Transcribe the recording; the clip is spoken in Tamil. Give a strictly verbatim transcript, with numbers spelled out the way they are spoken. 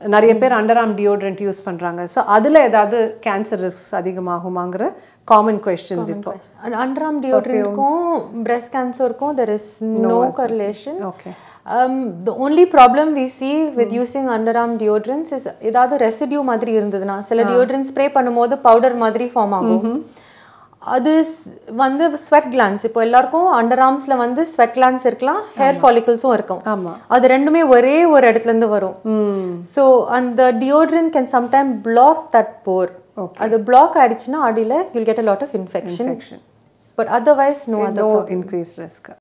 நிறைய பேர் அண்டர் ஆர்ம் டியோட்ரண்ட் யூஸ் பண்ணுறாங்க. ஸோ அதில் ஏதாவது கேன்சர் ரிஸ்க் அதிகமாகுமாங்கிற காமன் கொஸ்டின்ஸ் இப்போ. அண்டர் ஆர்ம் டியோட்ரண்ட்க்கும் பிரெஸ்ட் கேன்சருக்கும் there is no correlation. Okay. Um, the only problem we see with mm. using underarm deodorants is ஏதாவது ரெசிடியூ மாதிரி இருந்ததுன்னா சில டியோட்ரண்ட் ஸ்ப்ரே பண்ணும்போது பவுடர் மாதிரி ஃபார்ம் ஆகும். அது வந்து ஸ்வெட் கிளான்ஸ். இப்போ எல்லாருக்கும் அண்டர் ஆர்ம்ஸ்ல வந்து ஸ்வெட் கிளான்ஸ் இருக்கலாம், ஹேர் ஃபாலிகல்ஸும் இருக்கும். அது ரெண்டுமே ஒரே ஒரு இடத்துல இருந்து வரும். ஸோ அந்த deodorant can sometime block that pore. அது பிளாக் ஆயிடுச்சுன்னா அடியில் you'll get a lot of infection. But otherwise no other increase risk.